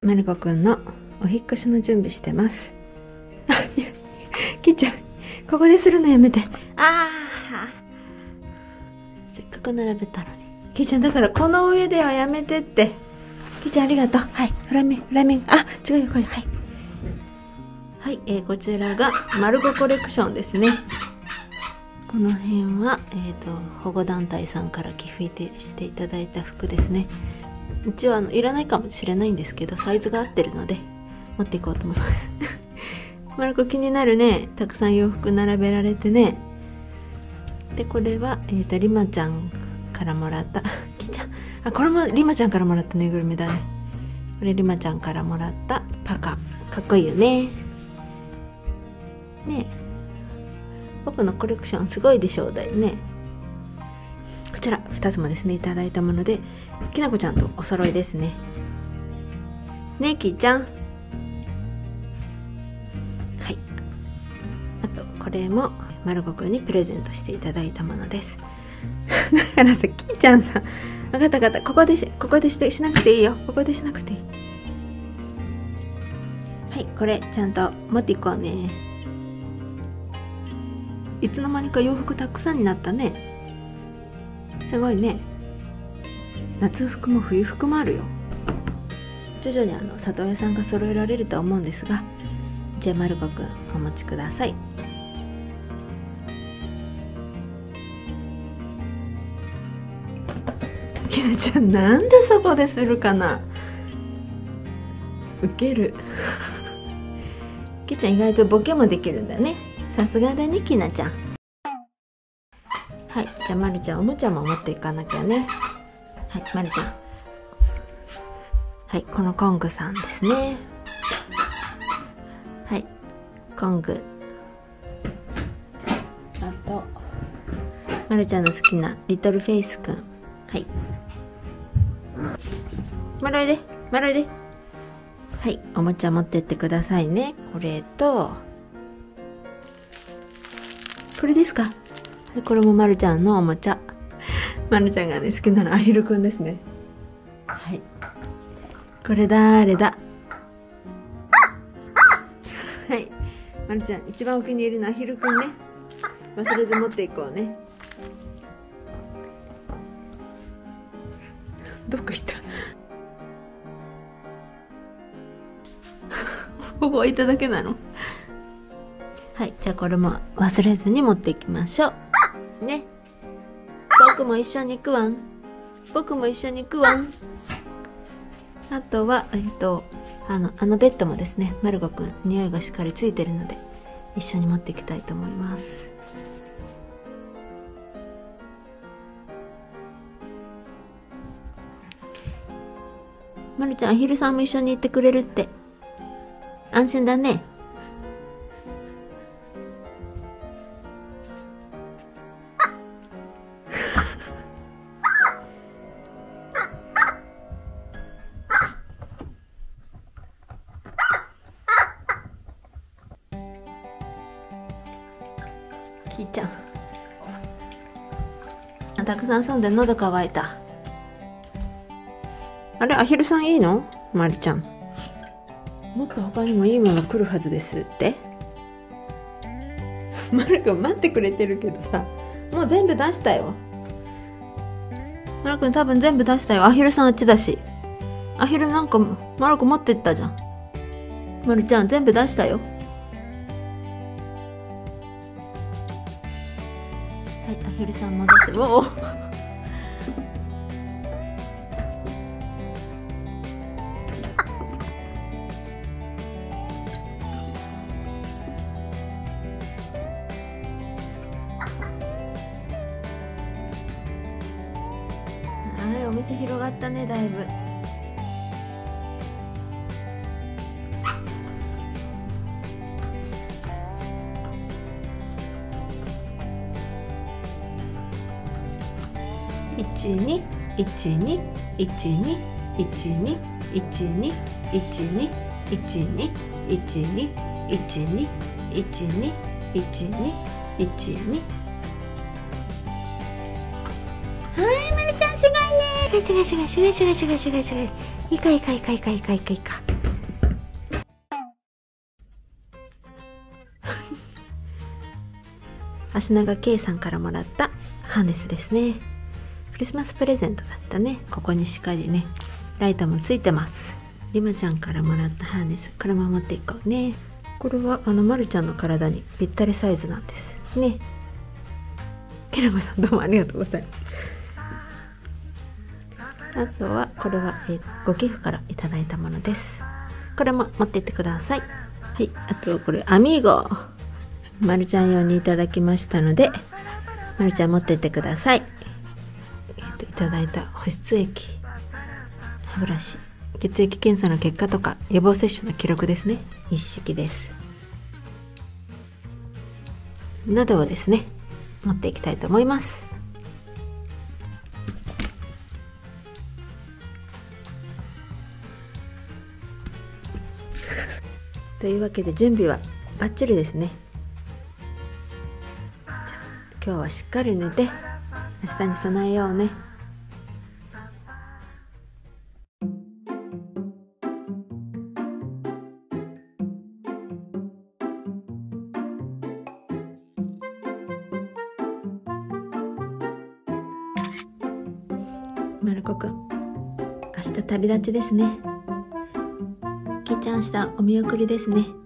まるこくんのお引っ越しの準備してます。きーちゃん、ここでするのやめて。せっかく並べたのに。きーちゃん、だからこの上ではやめてって。きーちゃん、ありがとう。はい、フラミング。違うよ、これ。はい、こちらがまるごコレクションですね。この辺は、保護団体さんから寄付していただいた服ですね。一応いらないかもしれないんですけど、サイズが合ってるので持っていこうと思います。まるこ気になるね。たくさん洋服並べられてね。でこれは、りまちゃんからもらったきーちゃん、これもりまちゃんからもらったぬいぐるみだね。これりまちゃんからもらったパカ、かっこいいよね。ねえ、僕のコレクションすごいでしょうだよね。こちら2つもですね、いただいたもので、きなこちゃんとお揃いですね。ねえきーちゃん。はい、あとこれもまるこくんにプレゼントしていただいたものです。だからさ、きーちゃんさ、分かった、ここでしなくていいよ。ここでしなくていい。はい、これちゃんと持っていこうね。いつの間にか洋服たくさんになったね。すごいね。夏服も冬服もあるよ。徐々に里親さんが揃えられると思うんですが、じゃあまるこくんお持ちください。きなちゃん、なんでそこでするかな。ウケる。きちゃん意外とボケもできるんだね。さすがだね、きなちゃん。はい、じゃあまるちゃん、おもちゃも持っていかなきゃね。はい、まるちゃん。はい、このコングさんですね。はい、コング。あとまるちゃんの好きなリトルフェイスくん。はい、まるおいで。はい、おもちゃ持ってってくださいね。これとこれですか。これもまるちゃんのおもちゃ。まるちゃんがね、好きなのアヒルくんですね。はい、これ誰だ。はい、まるちゃん一番お気に入りのアヒルくんね。忘れず持っていこうね。どっか行った。ここ置いただけなの。はい、じゃあこれも忘れずに持っていきましょうね。僕も一緒に行くわん。あとはあのベッドもですね、まるこくん匂いがしっかりついてるので一緒に持っていきたいと思います。まるちゃん、アヒルさんも一緒に行ってくれるって安心だね。きーちゃん、たくさん遊んで喉乾いた。あれ、アヒルさんいいの？まるちゃん、もっと他にもいいもの来るはずですって。まるくん待ってくれてるけどさ、もう全部出したよ。まるくん多分全部出したよ。アヒルさんあっちだし。アヒルなんかまるくん持ってったじゃん。まるちゃん全部出したよ。はい、アヒルさん戻して。おお。はい、お店広がったね、だいぶ。12121212121212121212はい、まるちゃんすごいね。すごい。いいか。 足長圭さんからもらったハーネスですね。クリスマスプレゼントだったね。ここにしっかりねライトもついてます。リマちゃんからもらったハーネス、これも持っていこうね。これはまるちゃんの体にぴったりサイズなんですね。きなこさんどうもありがとうございます。あとはこれは、ご寄付からいただいたものです。これも持ってってください。はい、あとこれアミーゴ、まるちゃん用にいただきましたので、まるちゃん持ってってください。いただいた保湿液、歯ブラシ、血液検査の結果とか予防接種の記録ですね。一式です。などをですね持っていきたいと思います。というわけで準備はバッチリですね。じゃあ今日はしっかり寝て明日に備えようね。まるこくん、明日旅立ちですね。きーちゃん明日お見送りですね。